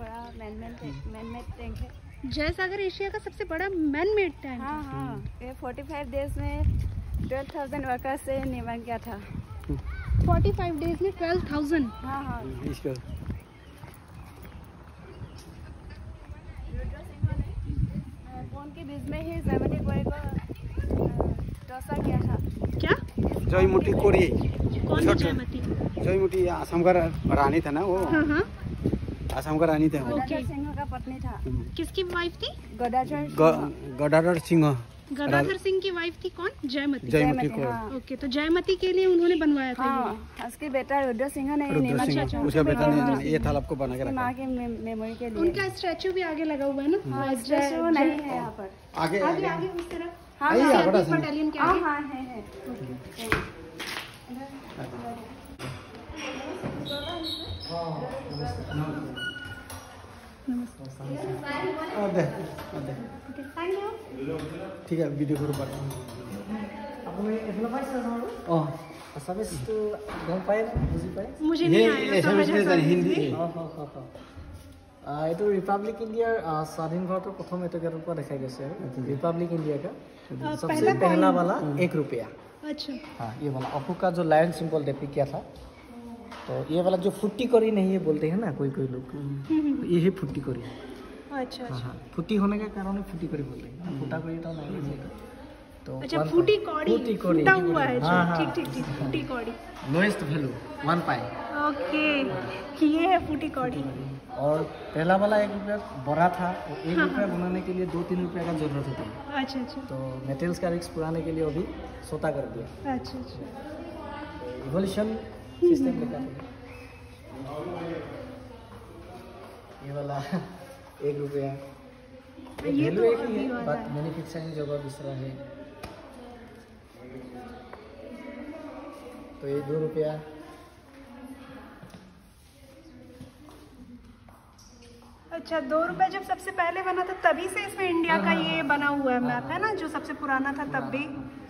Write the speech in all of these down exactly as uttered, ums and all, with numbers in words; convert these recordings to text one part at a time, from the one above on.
बड़ा man made man made tank है। Joysagar Asia का सबसे बड़ा मैन मेड टैंक। हाँ हाँ, ये पैंतालीस डेज में बारह हज़ार वर्कर्स से निर्माण किया था। पैंतालीस डेज में बारह हज़ार। हाँ हाँ। इसको फोन के बीच में ही जयमती कोरी को टॉसा किया था। क्या? जयमती कोरी। कौन है जयमती? जयमती असम का रानी था ना वो। हाँ हाँ। असम का रानी था वो। गदाधर सिंह का पत्नी था। किसकी वाइफ थी? गदाधर गदाधर सिंह। गदाधर सिंह की वाइफ थी कौन? जयमती। जयमती कोरी। हाँ। ओके, तो जयमती के लिए उन्होंने बनवाया था। हाँ, उसके बेटा रुद्र सिंह ने रुद्र सिंह, उसका बेटा ने ये तालाब को बना के रखा। माँ के मेमोरी के लिए। उनका स्टैचू भी आगे लगा हुआ है ना? हाँ, स्टैचू नहीं है यहाँ पर। आगे आगे आगे उस तरफ। हाँ आइए, हाँ, बड़ा सा। बटालियन के हाँ आगे। हाँ है है। अदे अदे ठीक है वीडियो करो बात আপুনি এফালে পাইছে নহয় ओ আছামিজটো গম পায় না বুজি পায় मुझे ये नहीं आया एसएमएस समझ में हिंदी এইটো ৰিপাব্লিক ইণ্ডিয়াৰ স্বাধীন ভাৰতৰ প্ৰথম এটকাৰৰ পৰা দেখাই গৈছে ৰিপাব্লিক ইণ্ডিয়া का सबसे पहला वाला एक रुपया। अच्छा। हाँ ये वाला अप्पू का जो लायन सिंबल डिपिक्ट किया था, तो ये वाला जो फुट्टी करी नहीं है बोलते हैं ना कोई कोई लोग, ये है फुट्टी करी। अच्छा अच्छा। हाँ फुट्टी होने के कारण फुट्टी करी बोलते हैं, फुटा करी तो नहीं है। तो अच्छा, फूटी कौड़ी फूटी कौड़ी फूटा हुआ है। हाँ, हाँ। ठीक ठीक ठीक, फूटी कौड़ी। Lowest value one pie. Okay, ये है फूटी कौड़ी। और पहला वाला एक रुपया बड़ा था, और एक रुपया बनाने के लिए दो तीन रुपया का जरूरत होती है। अच्छा अच्छा। तो मेटल्स का रिस्क पुराने के लिए अभी सोता कर दिया। अच्छा अच्छा। इवोल्यूशन सिस्टम लेकर ये वाला एक रुपया ये तो एक ही अभी है, वाला बट है। मैन्युफैक्चरिंग जगह दूसरा है। तो ये दो रुपया अच्छा, दो रुपए जब सबसे पहले बना था तभी से इसमें इंडिया का ये बना हुआ है मैप है ना, जो सबसे पुराना था तब भी।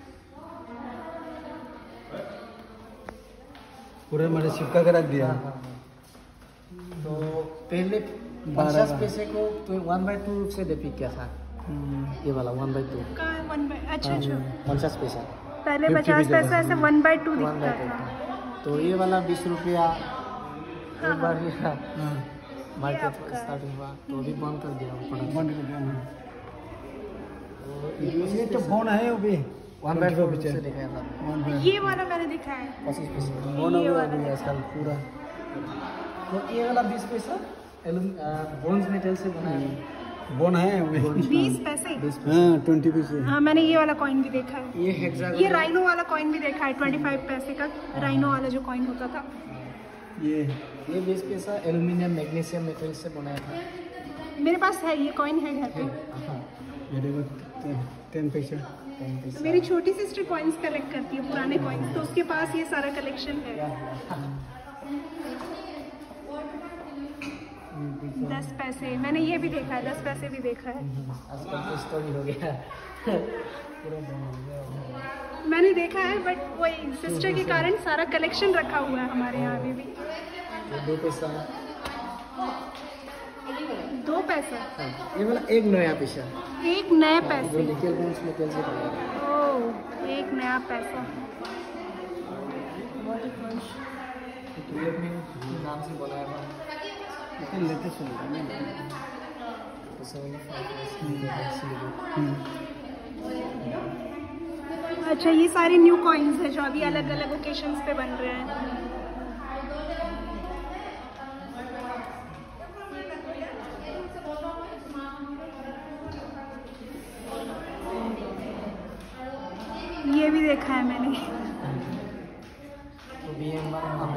पूरे मैंने चिपका के रख दिया। तो पहले पचास पैसे को तो वन बाई टू से डिपिक्ट किया था, ये वाला वन बाई टू कहाँ है वन बाई? अच्छा अच्छा। पचास पैसा पहले पचास पैसा ऐसे वन बाई टू वन दिखता बाई था। टू। तो ये वाला बीस रुपया एक बार ये मार्केट आपका। स्टार्टिंग हुआ तो अभी बंद कर दिया पड़ा। बंद कर दिया। ये तो फोन है वो भी वन बाई फोर से दिखाया था ये वाला मैंने दिखा है। पच्चीस पैसे। फोन ये हो वाला गया आजकल पूरा। तो ये वाला बीस पैसा ब्रॉन्ज मेटल से बनाया है। बोन है वो भी। बीस पैसे। हाँ ट्वेंटी पैसे। हाँ, मैंने ये वाला कॉइन भी देखा है। ये हेक्सागोनल ये राइनो वाला कॉइन भी देखा है, ट्वेंटी फाइव पैसे का राइनो वाला जो कॉइन होता था। ये ये बीस पैसा एल्यूमिनियम मैग्नीशियम मेटल से बनाया था। मेरे पास है, ये कॉइन है घर पे। हाँ ये देखो टेन पैसे। टेन पैसा। मेरी छोटी सिस्टर कॉइन्स कलेक्ट करती है, पुराने कॉइन्स, तो उसके पास ये सारा कलेक्शन है। दस पैसे मैंने ये भी देखा है, दस पैसे भी देखा है। आजकल तो स्टोरी हो गया पूरा बंद हो गया। मैंने देखा है, बट वही सिस्टर के कारण सारा कलेक्शन रखा हुआ है हमारे यहाँ अभी भी। ये दो पैसा। दो पैसा। हाँ, ये वाला एक नया पैसा एक नए जो पैसे। निकल ब्रॉन्ज मेटल से बनाया है। ओह, एक नया पैसा। ट्यूब में नाम से बनाया था। लेते चलो। तो सेवेंटी फाइव अच्छा, ये सारे न्यू कॉइन्स हैं जो अभी अलग अलग ओकेशंस पे बन रहे हैं। ये भी देखा है मैंने। तो बी एम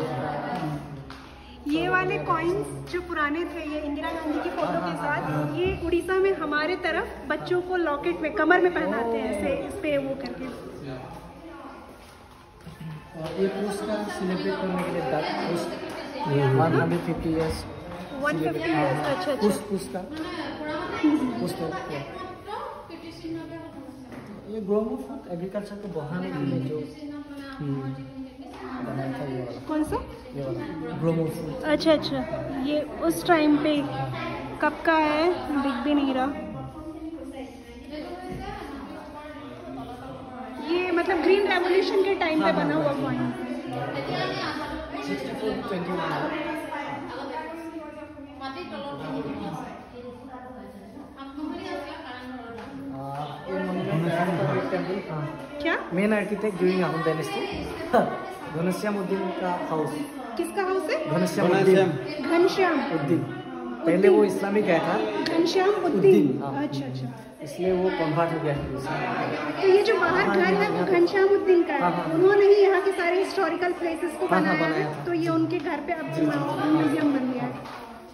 ये वाले कॉइन्स जो पुराने थे, ये इंदिरा गांधी की फोटो के साथ, ये उड़ीसा में हमारे तरफ बच्चों को लॉकेट में कमर में पहनाते हैं ऐसे, इस पे वो करके। और ये पुरस्कार सेलिब्रेट करने के लिए one hundred fifty years one fifty years. अच्छा अच्छा। पुरस्कार पुरस्कार ये ग्रोमो फूड एग्रीकल्चर को बढ़ाने के लिए जो बनाया था, ये वाला कौन सा? ये वाला ग्रोमो फूड। अच्छा अच्छा, ये उस टाइम पे कब का है दिख भी नहीं रहा। ये मतलब ग्रीन रेवोल्यूशन के टाइम पे बना हुआ कॉइन। क्या main architect during Ahom dynasty घनश्यामुद्दीन का हाउस। किसका हाउस है? घनश्यामुद्दीन घनश्याम उद्दीन। पहले वो इस्लामिक गया था, घनश्याम उद्दीन। हाँ। अच्छा अच्छा। इसलिए वो कन्वर्ट हो गया है। तो ये जो बाहर घर है वो घनश्याम उद्दीन का हाँ, है। हाँ। उन्होंने ही यहाँ के सारे हिस्टोरिकल प्लेसेस को हाँ, हाँ, बनाया बनाया है। था। तो ये उनके घर पे अब म्यूजियम बन गया है।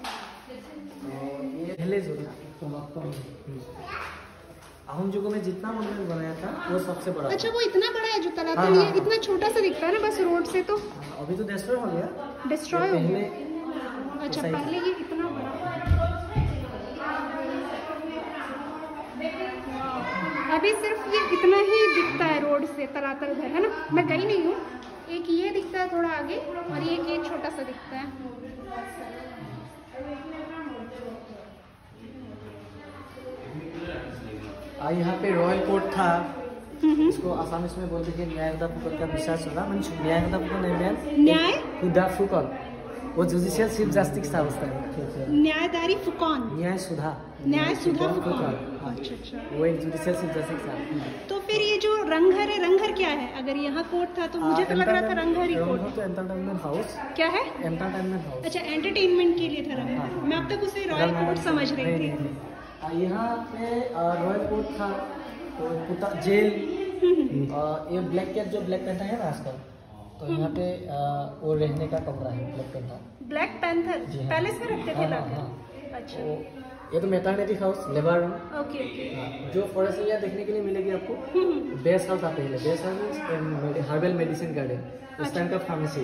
ये पहले जो था आहूम युगों में जितना मंदिर बनाया था वो सबसे बड़ा। अच्छा, वो इतना बड़ा है जो तालाब हाँ, है, ये हाँ। इतना छोटा सा दिखता है ना बस रोड से, तो अभी तो डिस्ट्रॉय हो गया। डिस्ट्रॉय हो पहले गया। अच्छा, ऐसा ही पहले ये इतना बड़ा। अभी सिर्फ ये इतना ही दिखता है रोड से, तलातल घर है ना। मैं गई नहीं हूँ। एक ये दिखता है थोड़ा आगे और ये एक छोटा सा दिखता है। आ, यहाँ पे रॉयल कोर्ट था। इसको आसामीज में बोलते हैं न्याय हुदा फुकन का विश्वास होगा। मन न्याय हुदा फुकन नहीं, न्याय हुदा फुकन वो जुडिशियल चीफ जस्टिस था उस टाइम। न्यायदारी फुकौन, न्याय सुधा न्याय सुधा फुकन। फुकौन। अच्छा अच्छा। वो एक जुडिशियल चीफ जस्टिस था। तो फिर ये जो रंगघर है, रंगघर क्या है? अगर यहाँ कोर्ट था तो मुझे तो लग रहा था रंगघर ही कोर्ट। तो एंटरटेनमेंट हाउस। क्या है? Entertainment house. अच्छा, एंटरटेनमेंट के लिए था रंगघर। मैं अब तक उसे रॉयल कोर्ट समझ रही थी। आ, यहाँ पे रॉयल कोर्ट था, तो पुता जेल। आ, ये ब्लैक कैट जो ब्लैक पेंथर है ना आजकल, तो यहाँ पे आ, वो रहने का कमरा है ब्लैक पेंथर। ब्लैक पैंथर जी हाँ। पैलेस में रखते थे हाँ, लाके? हाँ। अच्छा, तो ये तो maternity house, labour room. Okay okay. जो फॉरेस्ट एरिया देखने के लिए मिलेगी आपको, बेस हाउस आता है। Base house herbal medicine garden, उस टाइम का फार्मेसी।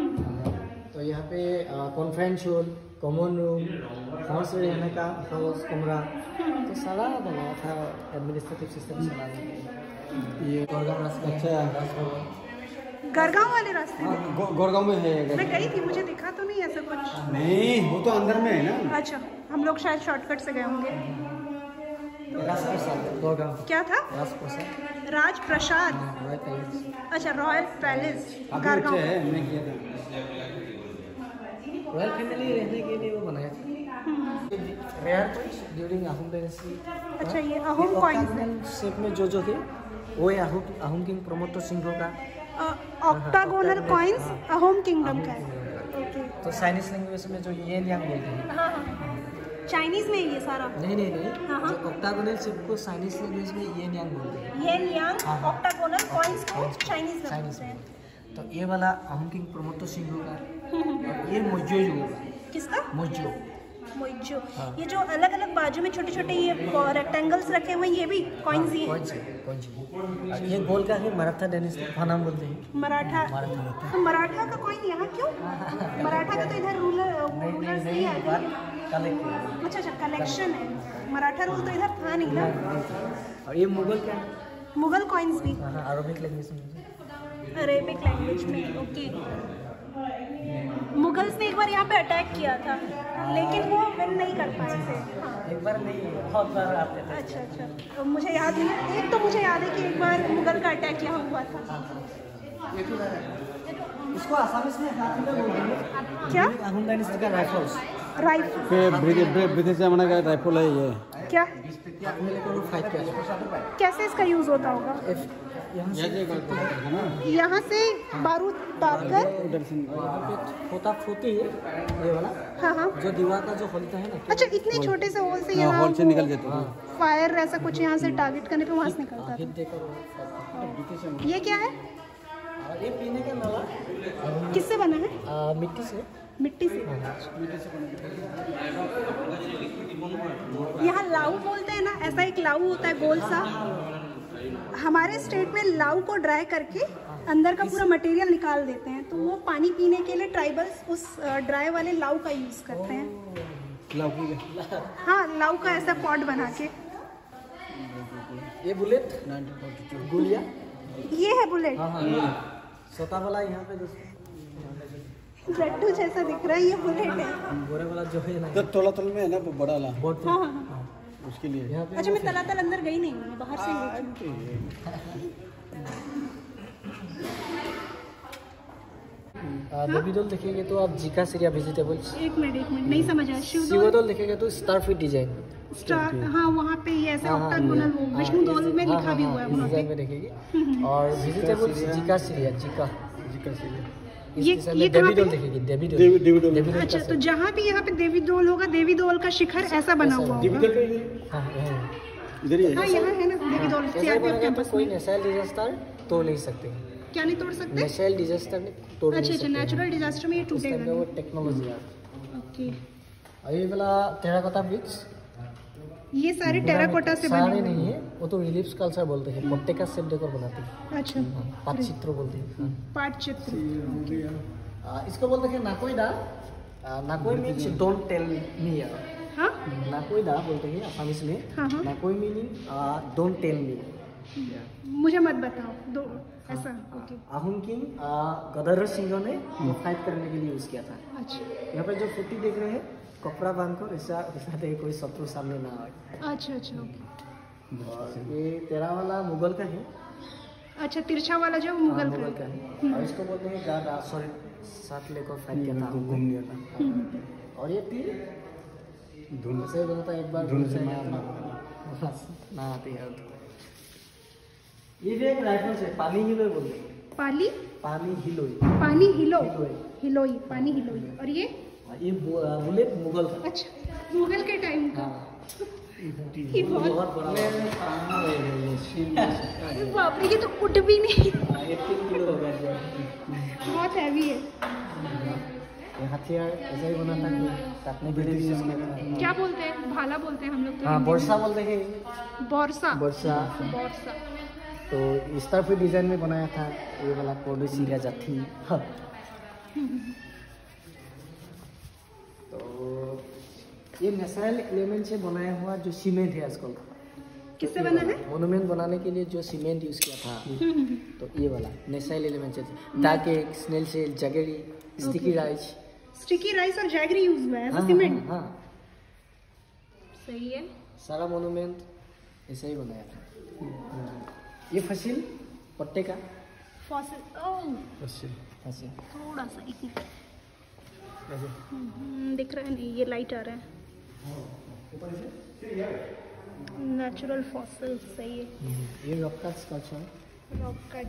तो यहाँ पे conference hall, common room, horse रहने का हाउस, कमरा, तो सारा बनाया था एडमिनिस्ट्रेटिव सिस्टम चलाने। ये गोरगांव रास्ता। अच्छा, गरगांव वाले रास्ते में? गो, गोरगांव में है। मैं गई थी, मुझे दिखा तो नहीं ऐसा कुछ। नहीं, वो तो अंदर में है ना। अच्छा, हम लोग शायद शॉर्टकट से गए होंगे। राजप्रसाद गोरगांव। क्या था? राजप्रसाद राज प्रसाद। Royal palace. अच्छा, रॉयल पैलेस अभी गरगांव। है, मैं किया था। रॉयल फैमिली रहने के लिए वो बनाया था। Rare points during Ahom dynasty. अच्छा, ये आहूम कॉइन्स शेप में जो जो थे वो है आहूम आहूम किंग प्रमोद सिंह का। ऑक्टागोनल कॉइन्स अहोम किंगडम का है। ओके। तो चाइनीज लैंग्वेज में जो येन यांग बोलते हैं। हाँ हाँ, चाइनीज में ये सारा? नहीं नहीं नहीं, हाँ, हाँ। जो ऑक्टागोनल शेप को चाइनीज लैंग्वेज में येन यांग बोलते हैं। येन यांग हाँ, हाँ। ऑक्टागोनल कॉइन्स को चाइनीज में चाइनीज बोलते हैं। में। तो ये वाला आहूम किंग प्रमोद सिंह का, और ये मोजो युग का। किसका? मोजो। मोइजो। हाँ। ये जो अलग अलग बाजू में छोटे छोटे ये रेक्टेंगल्स रखे हुए हैं, ये भी कॉइन्स ही हैं? कौन सी कौन सी? ये गोल का है मराठा डायनेस्टी का नाम बोलते हैं। मराठा। मराठा। तो मराठा का कॉइन यहाँ क्यों? मराठा का तो इधर रूलर नहीं रूलर्स नहीं नहीं नहीं, आते। बात कलेक्ट। अच्छा अच्छा, कलेक्शन है। मराठा रूल तो इधर था नहीं ना। और ये मुगल क्या है? मुगल कॉइन्स भी हाँ, अरबिक लैंग्वेज में। अरेबिक लैंग्वेज में। ओके। मुगल्स ने एक बार यहाँ पे अटैक किया था, लेकिन वो विन नहीं कर पाए थे। हाँ। एक बार नहीं, बहुत बार आते थे। अच्छा अच्छा, तो मुझे याद है, एक तो मुझे याद है कि एक बार मुगल का अटैक यहाँ हुआ था। इसको आसामीज में हाथी का बोलते हैं। क्या? आहूम डायनेस्टी का राइफल्स। राइफल? फिर ब्रिटिश ब्रिटिश जमाना का राइफल है ये। क्या? अपने को लोग फाइट किया। कैसे इसका यूज होता होगा? यहाँ से है ना। यहाँ से बारूद डालकर उधर से यहाँ पे खोता खोती है ये वाला, हाँ हाँ। जो दीवार का जो होता है ना। अच्छा, इतने छोटे से होल से हाँ, यहाँ हॉल से निकल जाते हैं। फायर ऐसा कुछ यहाँ से टारगेट करने पे वहाँ से निकलता हिट था। देकर। ये क्या है? ये पीने का नाला किससे बना है? आ, मिट्टी से। मिट्टी से। यहाँ लाऊ बोलते हैं ना, ऐसा एक लाऊ होता है गोल सा। हमारे स्टेट में लाऊ को ड्राई करके अंदर का पूरा मटेरियल निकाल देते हैं, तो वो पानी पीने के लिए ट्राइबल्स उस ड्राई वाले लाऊ का यूज करते हैं। लौकी का। हाँ, लाऊ का ऐसा पॉट बना के। ये बुलेट गुलिया। ये है बुलेट। हाँ हाँ, सोता वाला यहाँ पे जो लड्डू जैसा दिख रहा है, ये बुलेट है। गोरे वाला जो है ना, तो तोला तल में है ना वो बड़ा वाला, बहुत हाँ हाँ हाँ। उसके लिए। यहाँ पे अच्छा मैं तलातल अंदर गई नहीं हूँ, मैं बाहर से ही देखी हूँ। देवीडोल देखेंगे तो आप जिका सीरिया वेजिटेबल्स, एक मिनट एक मिनट नहीं समझ आया। शिव शिवदोल देखेंगे तो स्टार फिट डिजाइन, स्टार, हाँ वहाँ पे ये ऐसे हाँ, हाँ, ऑक्टागोनल वो हाँ, विष्णु दौल में हाँ, लिखा हाँ, भी हाँ, हुआ है इस वहाँ डिजाइन पे। में देखेंगे। और वेजिटेबल्स जिका सीरिया, जिका जिका से इस ये- डिजाइन ये में कहाँ देवीडोल पे? देखेगी, देवीडोल देवी देवीडोल। देवीडोल अच्छा का तो जहाँ भी यहाँ पे देवी दोल होगा, देवी दोल का शिखर ऐसा बना हुआ होगा। देवीडोल का हाँ, यहाँ। इधर ही हाँ है। यहाँ है ना देवी दोल ऐसा सीआरपीएफ बनेगा तो कैंपस कोई में। नेचुरल डिजास्टर तोड़ नहीं सकते, क्या नहीं तोड़ सकते? नेचुरल डिजास्टर में तोड़ अच्छा नहीं अच्छा, सकते। नेचुरल डिजास्टर में ये इस टूटेगा टाइप का वो नहीं। टेक्नोलॉजी है। ओके, और ये वाला टेराकोटा ब्रिक्स ये सारे टेराकोटा से बने सारे हुए नहीं है, वो तो रिलीफ कल्चर बोलते हैं, पट्टे का सेप डेकोर बनाते हैं, हैं। अच्छा, पाट चित्र बोलते हैं। हाँ। पाट चित्र। आ, इसको बोलते हैं नाकोइदा। नाकोई मीन्स डोंट टेल मी। हाँ नाकोइदा बोलते हैं आसामीज में। हाँ हाँ। नाकोई मीनिंग डोंट टेल मी। मुझे मत बताओ दो ऐसा। ओके आहुन किंग गदर सिंह ने वो फाइट करने के लिए यूज किया था। अच्छा यहाँ पे जो फुट्टी देख रहे हैं, कपड़ा बांध कर ऐसा ऐसा दे कोई शत्रु सामने ना आए। अच्छा अच्छा ओके। और ये तेरा वाला मुगल का है। अच्छा तिरछा वाला जो हाँ, मुगल मुगल का का है। है। और इसको बोलते हैं गार्ड सॉरी साथ लेकर फाइट किया था, घूम लिया था। और ये तीर धुन से बनता है, एक बार धुन से ना ना आती है। ये भी एक राइफल से पानी हिलोई बोलते हैं, पाली पानी हिलोई। पानी हिलो हिलोई। हिलोई पानी हिलोई। और ये ये बु- बुलेट मुगल का। अच्छा मुगल के टाइम का। हाँ, ये बहुत बहुत बड़ा बाप रे, ये तो उठ भी नहीं, एट्टीन किलो हो गया। बहुत हैवी है। ये हथियार ऐसा ही बना था कि काटने के लिए यूज किया था। क्या बोलते हैं? भाला बोलते हैं हम लोग तो। हाँ, बोरसा बोलते हैं। बोरसा बोरसा बोरसा। तो इस तरह के डिजाइन में बनाया था ये वाला कोडो सीरिया जाती। तो ये नेचुरल एलिमेंट से बनाया हुआ जो सीमेंट है आजकल, किससे बना है? मोनूमेंट बनाने के लिए जो सीमेंट यूज किया था, तो ये वाला नेचुरल एलिमेंट से dark egg, snail shell, jaggery, sticky rice. Sticky rice और जैगरी यूज हुआ है ऐसा हाँ, सीमेंट। हाँ, हाँ, सही है। सारा मोनूमेंट ऐसा ही बनाया था। ये फसिल पट्टे का फॉसिल। ओह फसिल। थोड़ा सा ही हम्म, दिख रहा है नहीं, ये लाइट आ रहा है। नेचुरल फॉसिल सही है। ये रॉक का स्कल्पचर, रॉक कट।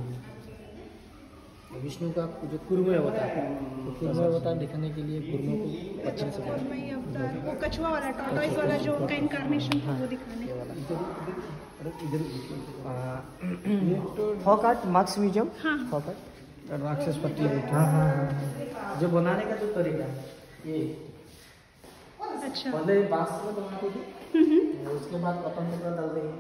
विष्णु का जो कुर्म होता है, तो कुर्म होता है दिखाने के लिए कुर्म को पश्चिम से बनाया। मैं ये अवतार वो कछुआ वाला टॉर्टोइस वाला जो उनका इनकार्नेशन था वो दिखाने। Folk art masks museum. हाँ। फॉक आर्ट राक्षस पट्टी है। हाँ हाँ हाँ, जो बनाने का जो तरीका ये अच्छा पहले बांस में बनाते थे, उसके बाद कॉटन कपड़ा डालते हैं,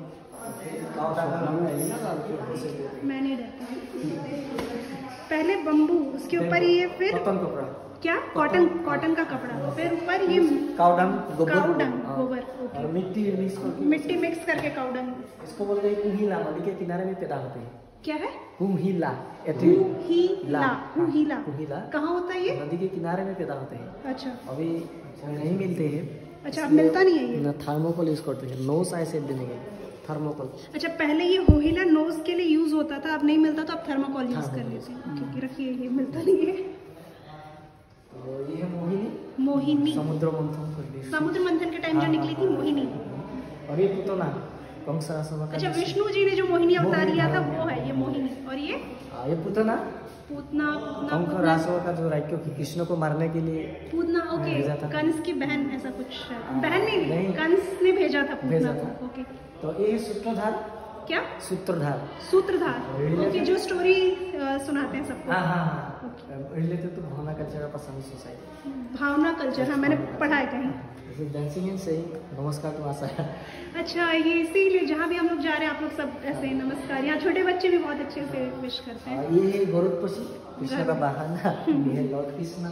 मैं नहीं डरती। पहले बम्बू, उसके ऊपर ये फिर कॉटन कपड़ा, क्या कॉटन कॉटन का कपड़ा, फिर ऊपर ये काउडंग, गोबर, काऊ डंग, हाँ, गोबर। और मिट्टी मिक्स करके मिट्टी मिक्स करके काऊ डंग। इसको बोलते हैं कुम्हिला, नदी के किनारे में पैदा होते हैं। क्या है? कुम्हिला, कुम्हिला। कुम्हिला कुम्हिला कहाँ होता है ये? नदी के किनारे में पैदा होते हैं। अच्छा अभी नहीं मिलते हैं। अच्छा, अब मिलता नहीं है ये? ना, थर्मोकोल यूज करते हैं, नो साइज देने के थर्मोकोल। अच्छा, पहले ये होहिला नोज के लिए यूज होता था, अब नहीं मिलता तो अब थर्माकोल यूज कर लेते हैं, क्योंकि रखिए ये मिलता नहीं है। तो ये है मोहिनी, मोहिनी समुद्र मंथन करते हैं। समुद्र मंथन के टाइम जो निकली थी मोहिनी। और ये पुतना कंसरासवा का। अच्छा, विष्णु जी ने जो मोहिनी अवतार मोहिनी, लिया था हाँ। वो है ये मोहिनी। और ये हाँ, ये पुतना पूतना पूतना कंक पूतना रासवा का जो राइक्यो की कृष्ण को मारने के लिए पूतना ओके, भेजा था। कंस की बहन ऐसा कुछ है। बहन नहीं, नहीं। कंस ने भेजा था पूतना भेजा को। था। ओके, तो ये सूत्रधार, क्या सूत्रधार। सूत्रधार? Related- ओके, जो स्टोरी सुनाते हैं सबको। हाँ हाँ हाँ, related to Bhaona culture of Assam society. Bhaona culture, हाँ मैंने पढ़ा है कहीं। डांसिंग एंड सही नमस्कार टू आशा। अच्छा, ये इसीलिए जहाँ भी हम लोग जा रहे हैं आप लोग सब ऐसे नमस्कार, यहाँ छोटे बच्चे भी बहुत अच्छे से विश करते हैं। ये है गरुड़पक्षी, कृष्ण का वाहन। ये है लॉर्ड कृष्णा।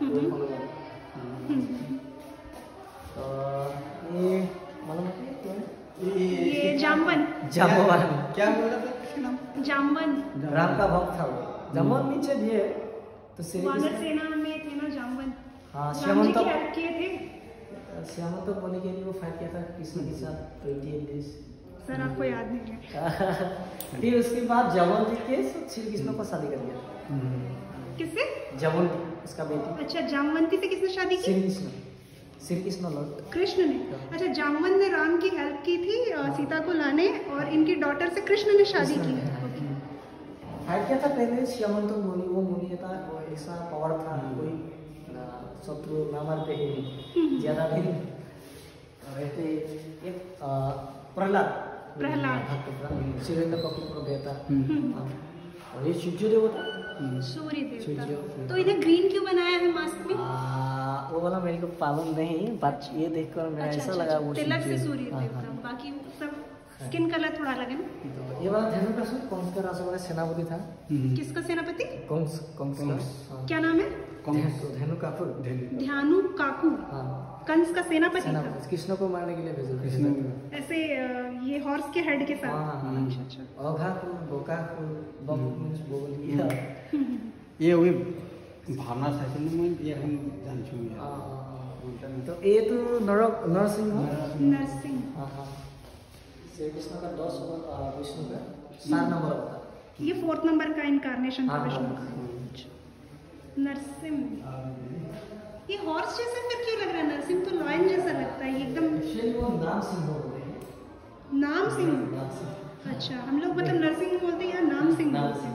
तो ये मालूम है क्या है? ये जामवन। जामवन, क्या बोला था? जामवन। राम का भक्त था वो। जामवन नीचे भी है, तो तो श्री वानर कृष्ण सेना में थे ना जामवंत, हाँ राम जी श्यामंत की हेल्प किए थे। श्यामंत होने के लिए वो फाइट किया था कृष्ण के साथ ट्वेंटी एट डेज। सर आपको याद नहीं है? फिर उसके बाद जयवंती के श्री कृष्ण को शादी कर दिया। किससे? जयवंती उसका बेटी। अच्छा, जामवंती से किसने शादी की? श्री कृष्ण श्री कृष्ण लॉर्ड कृष्ण ने। अच्छा, जामवंत ने राम की हेल्प की थी अ, सीता को लाने, और इनकी डॉटर से कृष्ण ने शादी की। ओके। फाइट किया था पहले श्यामंत मुनि, वो मुनि था, वो ऐसा पावर था, कोई अ, शत्रु ना मारते हैं ज्यादा दिन रहते। एक अ, प्रहलाद प्रहलाद। भक्त प्रहलाद शिवेंद्र कपूर को बेटा। हाँ। और ये सूर्य देवता सूर्य देवता। सूर्य। तो इन्हें ग्रीन क्यों बनाया है मास्क में? आ, वो वाला मेरे को पालन नहीं, बट ये देखकर मेरा अच्छा, ऐसा अच्छा, लगा अच्छा, वो तिलक से सूर्य। सूर्य हाँ, देवता, हाँ। बाकी सब स्किन कलर थोड़ा अलग है ना। तो ये वाला धेनुकासुर कंस का राजा वाला सेनापति था। किसका सेनापति? कंस कंस का। हाँ। क्या नाम है? धेनु- धेनुकासुर। ध्यानु काकू। हाँ। कंस का सेनापति था। सेनापति कृष्ण को मारने के लिए भेजा था। कृष्ण ऐसे अ, ये हॉर्स के हेड के साथ। हाँ, हाँ। अच्छा, अच्छा। औघाकुल, बोकाकुल, बक मीन्स बोगलिया। ये वही भावना साइकिल में ये हम जान चुके हाँ, हैं। हाँ, हाँ। तो ये तो नर नरसिंह। नरसिंह। हाँ, हाँ। श्री कृष्ण का दस और आ, विष्णु का सात नंबर होता है। ये फोर्थ नंबर का इनकारनेशन था हाँ, विष्णु हाँ। का। नरसिंह। ये हॉर्स जैसा फिर क्यों लग रहा है? नरसिंह तो लॉयन जैसा लगता है, ये एकदम। एक्चुअली वो नाम सिंह बोलते हैं। नाम सिंह। नाम सिंह। अच्छा, हम लोग मतलब नरसिंह बोलते हैं या नाम सिंह नाम बोलते हैं?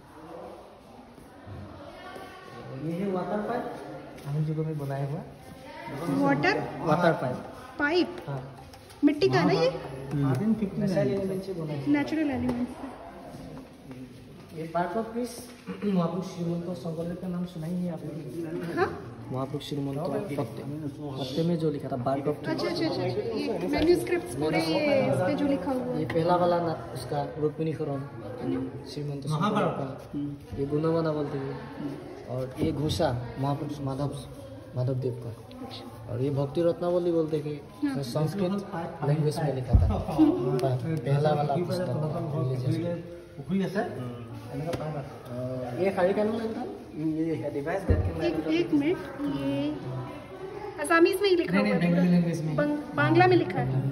सिंह। ये है वाटर पाइप, हम जगह में बनाया हुआ। Water water pipe. पाइप हाँ। मिट्टी का है ना ये? मिसाइल एलिमेंट से बनाया। नेचुरल एलिमेंट्स से। ये पार्ट ऑफ पीस महापुरुष श्रीमंत शंकरदेव का नाम सुना ही है आपने? हाँ? महापुरुष श्रीमंत पत्ते पत्ते में जो लिखा था पार्ट ऑफ। अच्छा, अच्छा, अच्छा, ये मैन्यूस्क्रिप्ट्स पूरे ये इस पे जो लिखा हुआ ये है। पहला वाला ना उसका रुक्मिणी खरम श्रीमंत महाभारत। ये गुणवना बोलते हैं। और ये घोषा महापुरुष माधव माधव देव का। अच्छा। और ये भक्ति रत्नावली बोलते कि संस्कृत लैंग्वेज में लिखा था पहला वाला पुस्तक। ये खाली का नाम था ये डिवाइस एक एक मिनट, ये असामीज में ही लिखा हुआ है बंगाली पूरा? लैंग्वेज में। बंग, बांग्ला में लिखा है।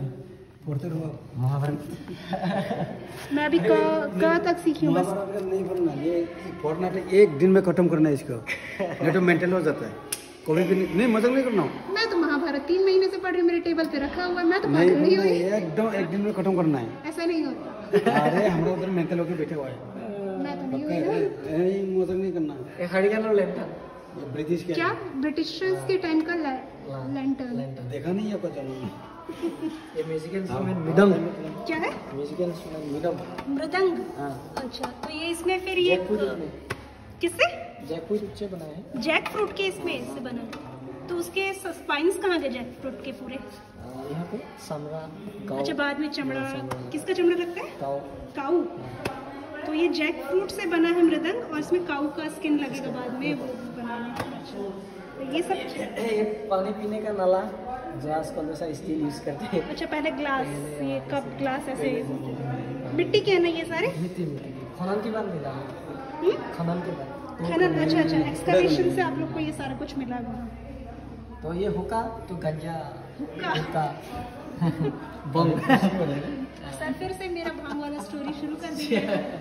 महाभारत। मैं अभी क क तक सीखी हूँ बस। महाभारत नहीं पढ़ना, ये पढ़ना तो एक दिन में खत्म करना है इसको, नहीं तो मेंटल हो जाता है। कभी भी नहीं, नहीं मजाक नहीं करना। मैं तो महाभारत तीन महीने से पढ़ रही हूँ, मेरे टेबल पे रखा हुआ है, मैं तो नहीं पागल नहीं नहीं, हुई। एकदम एक दिन में खत्म करना है। ऐसा नहीं होता, अरे हम लोग उधर मेंटल होके बैठे हुए हैं। मैं तो नहीं हुई ना। नहीं मजाक नहीं करना। ये खाली का नाम लेंटा। ये ब्रिटिश क्या क्या है? ब्रिटिशर्स के टाइम का लैंटर्न? लेंटा। देखा नहीं आपका चैनल? ये म्यूजिकल इंस्ट्रूमेंट मृदंग। क्या है? म्यूजिकल इंस्ट्रूमेंट मृदंग। मृदंग। हाँ। अच्छा, तो ये इसमें फिर ये जयपुर में किससे? जयपुर से बनाया है। जैक फ्रूट के इसमें इससे बना है। तो उसके स्पाइन्स कहाँ गए जैक फ्रूट के पूरे? आ, यहाँ पे समरा काऊ। अच्छा, बाद में चमड़ा। चमड़ा। किसका चमड़ा लगता है? काऊ। काऊ। तो ये जैक फ्रूट से बना है मृदंग, और इसमें काऊ का स्किन लगेगा बाद में वो बनाने में। तो ये सब। ये पानी पीने का नाला ग्लास को जैसा स्टील यूज करते हैं। अच्छा, पहले ग्लास, ये कप ग्लास ऐसे मिट्टी के है ना ये सारे? मिट्टी मिट्टी खनन के बाद मिला है। हम्म? खनन के बाद। खनन। अच्छा, अच्छा, एक्सकवेशन से आप लोग को ये सारा कुछ मिला हुआ। तो ये हुक्का तो गंजा हुक्का। हुक्का बंग। सर फिर से मेरा भांग वाला स्टोरी शुरू कर दिया।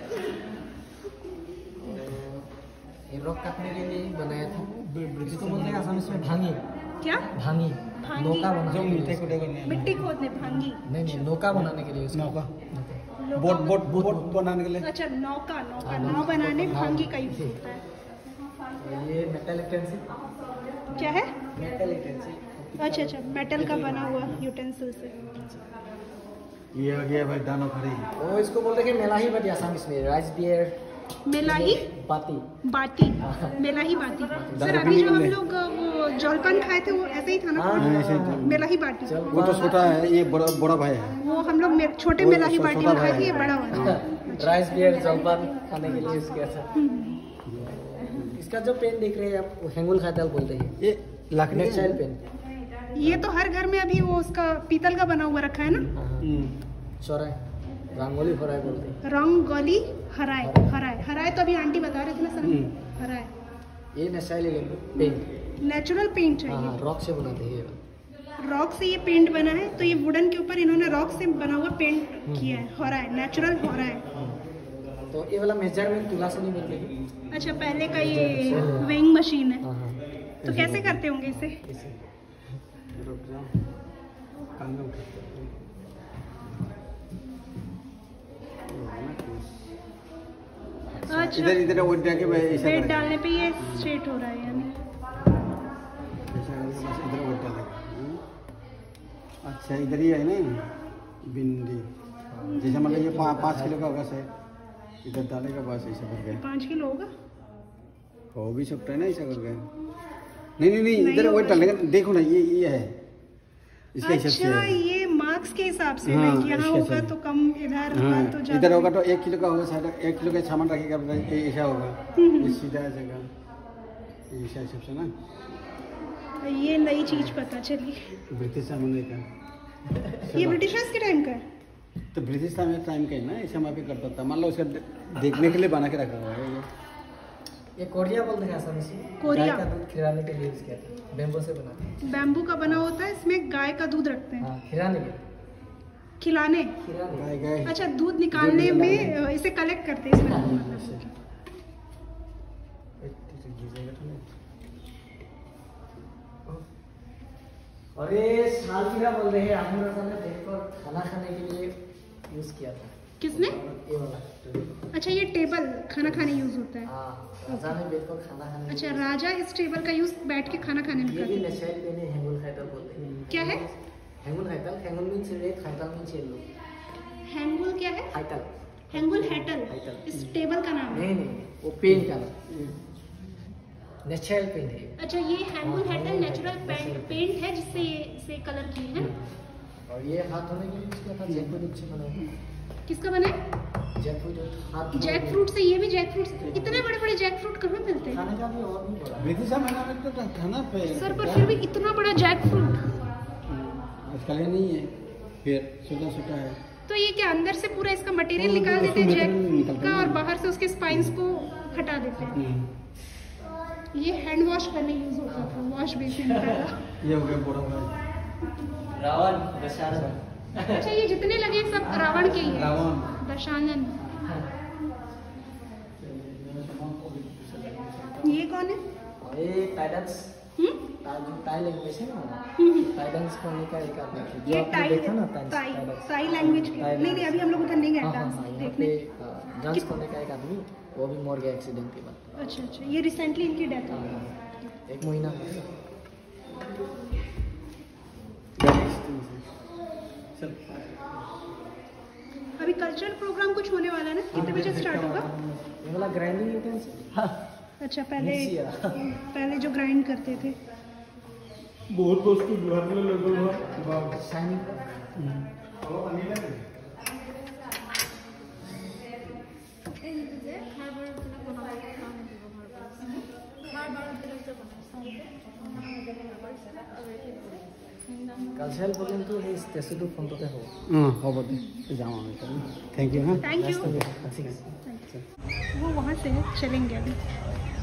ये रॉक काटने के लिए बनाया था। इसको बोलते हैं आसाम में भांगी। क्या? भांगी। भांगी। नौका बनाने जो के लिए मीठे उसको- कुटे करने मिट्टी खोदने भांगी। नहीं नहीं नौका बनाने के लिए उसको। नौका नौका- बोट बोट बोट बनाने के लिए। अच्छा, नौका नौका हाँ, नाव बनाने हाँ। भांगी का यूज होता है। ये मेटल यूटेंसिल। क्या है? Metal utensil. अच्छा, अच्छा, मेटल का बना हुआ यूटेंसिल से। ये आ गया भाई दाना खरी। वो इसको बोलते हैं मेलाही बट आसाम इसमें राइस बियर मेलाही बाती। बाटी। मेलाही बाटी। सर अभी जो हम लोग वो जलपान खाए थे वो ऐसे ही था ना? हाँ, ऐसे ही था। मेलाही बाटी। वो तो छोटा है, ये बड़ा बड़ा भाई है। वो हम लोग मे- छोटे वो मेलाही छोटा बाटी में खाए भाई थे, ये है। बड़ा वाला। राइस बियर जलपान खाने के लिए यूज किया था। इसका जो पेन देख रहे हैं आप वो हेंगुल खाताल बोलते हैं। ये लकड़ी नेक्साइल पेन। ये तो हर घर में अभी वो उसका पीतल का बना हुआ रखा है ना? चौराय रंगोली फराय बोलते हैं। रंगोली हराए। हराए हराए तो अभी आंटी बता रहे थे ना सर? हराए। ये नेचुरल पेंट, नेचुरल पेंट है हाँ हाँ ये। रॉक से बनाते हैं ये। रॉक से ये पेंट बना है, तो ये वुडन के ऊपर इन्होंने रॉक से बना हुआ पेंट किया है, हो रहा है, नेचुरल हो रहा है। तो ये वाला मेजरमेंट तुला से नहीं मिलती। अच्छा, पहले का ये वेइंग मशीन है, हाँ हाँ तो कैसे करते होंगे इसे? इसे रुक जाओ, काम में उठाते हैं। अच्छा, इधर इधर वो डाके भाई ऐसा वेट करेगा। डालने पे ये स्ट्रेट हो रहा है यानी। ऐसा करके बस इधर वो डालेगा। हम्म। अच्छा इधर ही है ना भिंडी, जैसे मतलब ये पा, पाँच किलो का होगा सर, इधर डालेगा बस ऐसा करके। पाँच किलो होगा? हो भी सकता है ना ऐसा करके। नहीं नहीं नहीं, नहीं इधर वो होगा। डालेगा, देखो ना ये ये है इसके हिसाब से अच्छा, है। ये मार्क्स के हिसाब से हाँ, है कि यहाँ इसके होगा हिसाब तो कम, इधर हाँ, होगा तो इधर ज्यादा। होगा तो एक किलो का होगा शायद, एक किलो का सामान रखेगा तो ये ऐसा होगा, ये सीधा आ जाएगा, ये ऐसा हिसाब से ना। ये नई चीज पता चली। ब्रिटिश सामान का, ये ब्रिटिशर्स के टाइम का है? तो ब्रिटिश टाइम टाइम का है ना, ऐसा वहाँ पे करता था, मान लो उसका देखने के लिए बना के रखा हुआ है ये। ये कोरिया बोलते हैं आसामी से। कोरिया। गाय का दूध खिलाने के लिए यूज किया था, बेम्बो से बनाते हैं। बैम्बू का बना होता है, इसमें गाय का दूध रखते हैं हाँ खिलाने के लिए। खिलाने। खिलाने गाय गाय अच्छा, दूध निकालने दूध में निकालने। अ, इसे कलेक्ट करते हैं इसमें। और ये सालगिरह बोल रहे हैं, आमिर रजा ने देखकर खाना खाने के लिए यूज किया था किसने? ये वाला। अच्छा, ये टेबल खाना खाने यूज होता है। हाँ राजा ने बैठकर खाना खाने के अच्छा, लिए- राजा इस टेबल का यूज बैठ के खाना खाने में ये करते भी हैं। नेचुरल पेन है, हैंगुल खाइतल बोलते हैं। क्या है? हैंगुल खाइतल, हैंगुल मीन्स रेड, खाइतल मीन्स येलो। हैंगुल क्या है? खाइतल हैंगुल हैटल हैटल। इस टेबल का नाम है। नहीं नहीं, वो पेन का नाम, नेचुरल पेन है। अच्छा, ये हैंगुल हैटल नेचुरल पेंट पेंट है जिससे ये से कलर किए हैं। और ये हाथ धोने के लिए यूज किया था, जैकफ्रूट से बना है। किसका बना है? जैकफ्रूट हाथ धोने जैक के लिए। फ्रूट से। ये भी जैक फ्रूट से। इतने बड़े बड़े जैक फ्रूट कहाँ मिलते हैं? खाने का भी और भी बड़ा है। ब्रिटिश सामान में तो था ना पे सर, पर फिर भी इतना बड़ा जैक फ्रूट। आजकल ये नहीं है, फिर छोटा छोटा है। तो ये क्या अंदर से पूरा इसका मटेरियल हाँ, निकाल उसको देते हैं जैक material फ्रूट निकलता का, है। और बाहर से उसके स्पाइंस को हटा देते हैं। हम्म। ये हैंड वॉश करने यूज होता था, वॉश बेसिन का। ये हो गया बड़ा हुआ रावण दशहरा। अच्छा, ये जितने लगे सब रावण के ही हैं। रावण। दशानन। ये कौन है? और ये टाइडन्स, हम्म? जो टाई लैंग्वेज है ना, हम्म। टाइडन्स करने का एक आदमी है। जो ये आपने टाई देखा ना टाइडन्स, टाई टाइडन्स। टाई लैंग्वेज के। टाई नहीं नहीं, अभी हम लोग उधर नहीं गए हाँ हाँ डांस हाँ, यहाँ देखने। पे डांस करने का एक आदमी, वो भी मर गया एक्सीडेंट के बाद। अच्छा अच्छा, ये रिसेंटली इनकी डेथ हाँ, हुई। हाँ, एक महीना हो गया। चल अभी कल्चरल प्रोग्राम कुछ होने वाला है ना? कितने बजे स्टार्ट होगा? ये वाला ग्राइंडिंग यूटेंसिल। अच्छा, पहले मिक्सी है। पहले जो ग्राइंड करते थे। बहुत वस्तु घर में लगा हुआ शाइनिंग কালচাৰেল প্ৰগ্ৰেমটো সেই ষ্টেচুটো ফ্ৰণ্টতে হ'ব। हाँ হ'ব दे जाऊँ थैंक यू हाँ थैंक यू। ঠিক আছে। वो वहाँ से है, चलेंगे अभी।